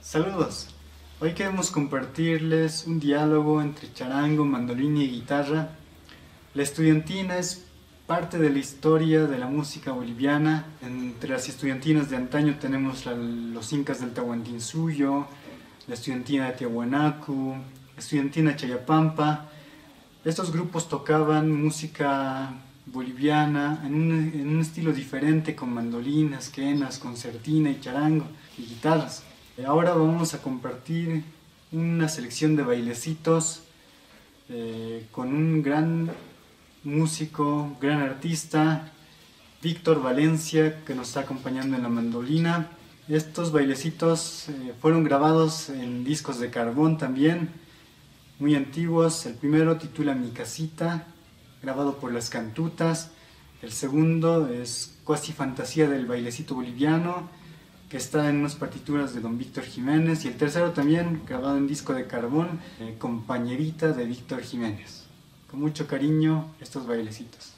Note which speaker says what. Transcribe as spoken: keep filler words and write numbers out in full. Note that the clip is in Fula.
Speaker 1: Saludos. Hoy queremos compartirles un diálogo entre charango, mandolina y guitarra. La estudiantina es parte de la historia de la música boliviana. Entre las estudiantinas de antaño tenemos la, los incas del Tahuantinsuyo, la estudiantina de Tiahuanacu, la estudiantina Chayapampa. Estos grupos tocaban música boliviana en un, en un estilo diferente, con mandolinas, quenas, concertina y charango y guitarras. Ahora vamos a compartir una selección de bailecitos eh, con un gran músico, gran artista, Víctor Valencia, que nos está acompañando en la mandolina. Estos bailecitos eh, fueron grabados en discos de carbón también, muy antiguos. El primero titula Mi Casita, grabado por Las Cantutas. El segundo es Cuasi Fantasía del Bailecito Boliviano, que está en unas partituras de don Víctor Jiménez. Y el tercero también, grabado en disco de carbón, eh, Compañerita de Víctor Jiménez. Con mucho cariño, estos bailecitos.